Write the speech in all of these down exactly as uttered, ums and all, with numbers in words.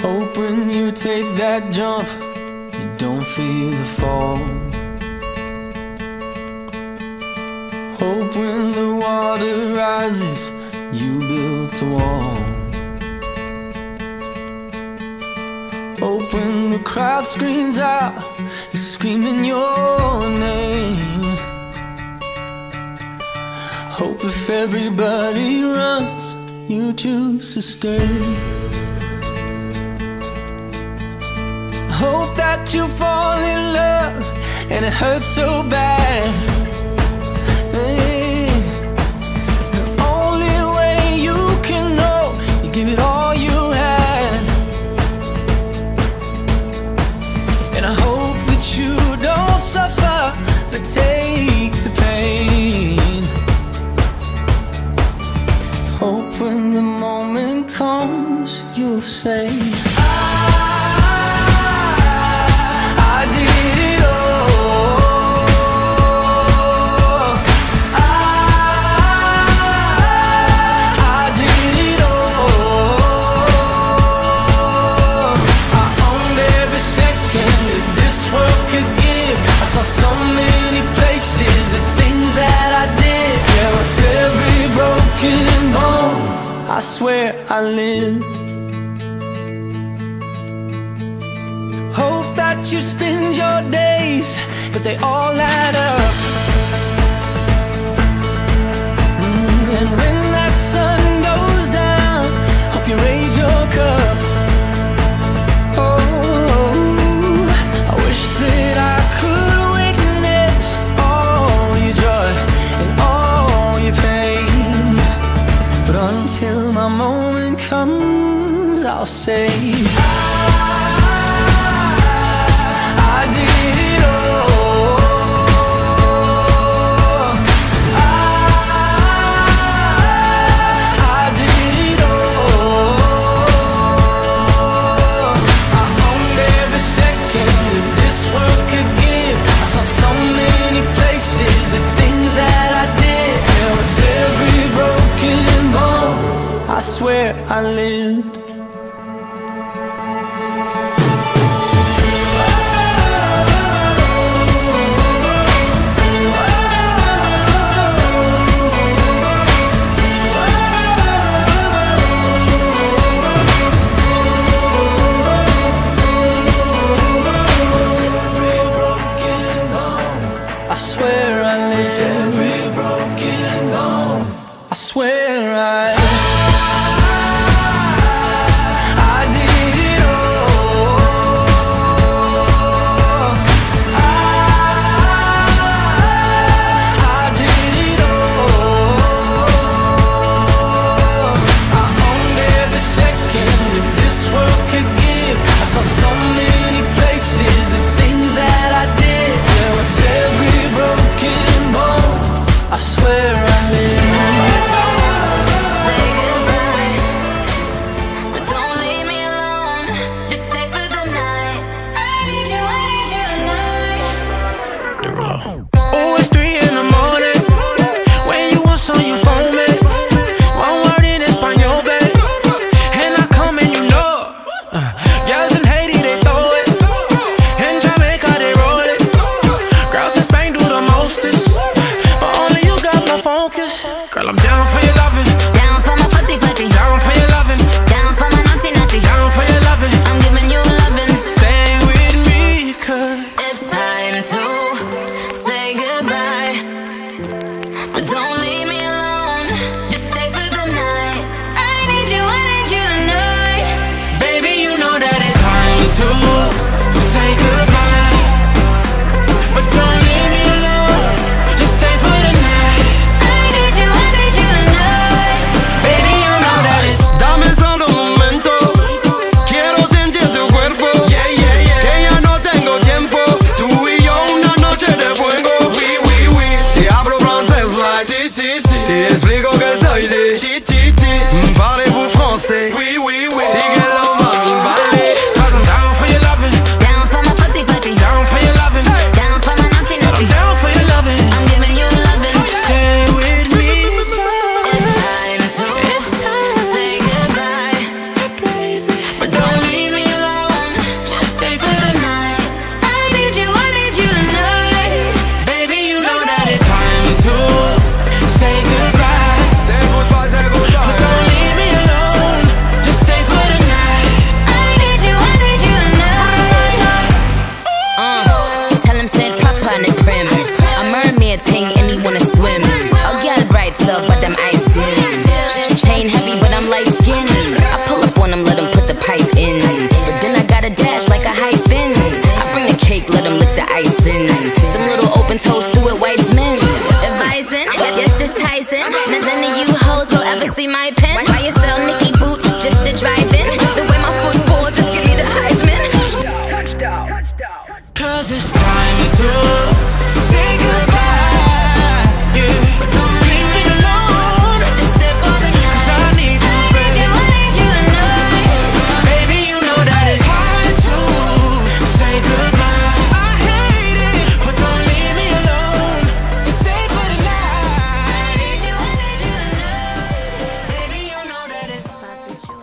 Hope when you take that jump, you don't feel the fall. Hope when the water rises, you built a wall. Hope when the crowd screams out, you're screaming your name. Hope if everybody runs, you choose to stay. Hope that you fall in love and it hurts so bad. Hey, the only way you can know, you give it all you had. And I hope that you don't suffer, but take the pain. Hope when the moment comes, you'll say, I swear I lived. Hope that you spend your days, but they all add up. mm, And when that sun goes down, hope you raise your cup. Oh, I wish that I could witness all your joy and all your pain, but until my moment comes, I'll say, I did it all. I did it all. I owned every second that this world could give. I saw so many places, the things that I did. Yeah, with every broken bone, I swear I lived. I swear I lived. Every broken bone, I swear I can't tame anyone to swim. I'll get it right up, but them ice dim. Chain heavy, but I'm light skinned. I pull up on them, let them put the pipe in. But then I got a dash like a hyphen. I bring the cake, let them lick the ice in. Some little open toast through it, white men. Advising, yes, this Tyson. None of you hoes will ever see my pen. Why you sell Nicky boot just to drive in? The way my football just give me the Heisman. Cause it's time to say goodbye, yeah. But don't leave me alone. Just step on me, cause I need you, baby. I need you tonight. Baby, you know that it's hard to say goodbye. I hate it, but don't leave me alone. Just stay for the night. I need you, I need you tonight. Baby, you know that it's hard to say.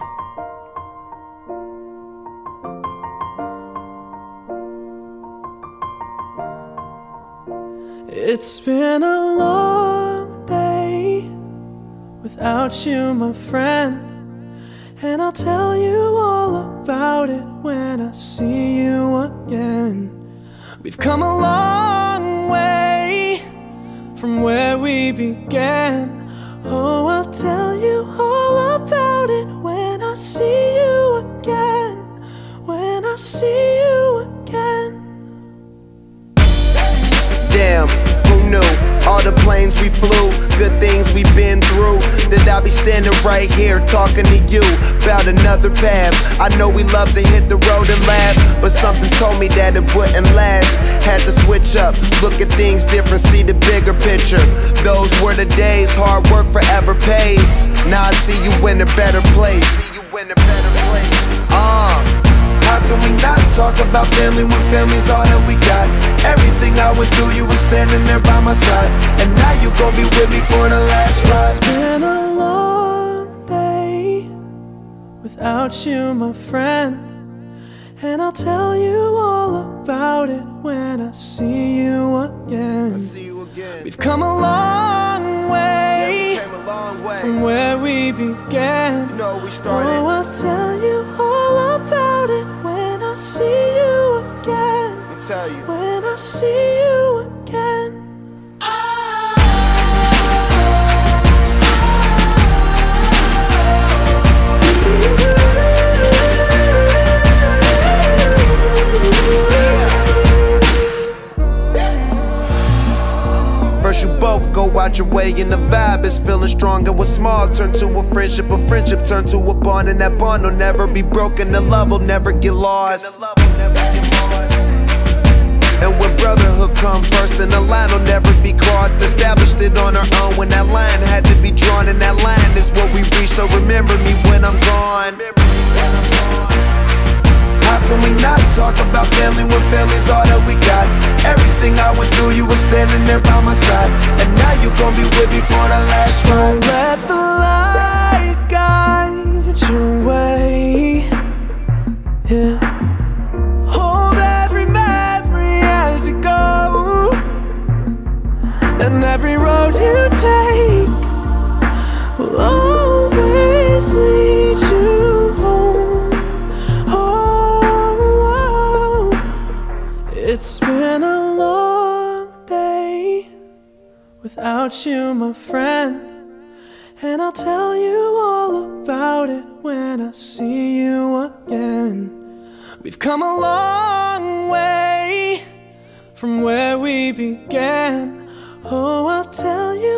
It's been a long day without you, my friend, and I'll tell you all about it when I see you again. We've come a long way from where we began. Oh, I'll tell you all about it when I see you again. When I see you again. Damn, who knew? All the planes we flew, good things we've been through. That I'll be standing right here talking to you about another path. I know we love to hit the road and laugh, but something told me that it wouldn't last. Had to switch up, look at things different, see the bigger picture. Those were the days, hard work forever pays. Now I see you in a better place. See you in a better place. Uh How can we not talk about family when family's all that we got? Everything I went through, you were standing there by my side, and now you gon' be with me for the last ride. It's been a long day without you, my friend, and I'll tell you all about it when I see you again. I see you again. We've come a long way, yeah, we came a long way from where we began. You know we started. Oh, I'll tell you all about it when I see you again. Let me tell you. When I see you again. First you both go out your way and the vibe is feeling strong, and what's small turn to a friendship, a friendship turn to a bond, and that bond will never be broken, the love will never get lost. And when brotherhood come first, then the line will never be crossed. Established it on our own when that line had to be drawn, and that line is what we reach, so remember me when I'm gone. How can we not talk about family when family's all that we got? Everything I went through, you were standing there by my side, and now you gon' be with me for the last ride. Let the light guide your way, yeah. Hold every memory as you go, and every road you take will always lead you home. Oh, it's been a long day without you, my friend, and I'll tell you all about it when I see you again. We've come a long way from where we began. Oh, I'll tell you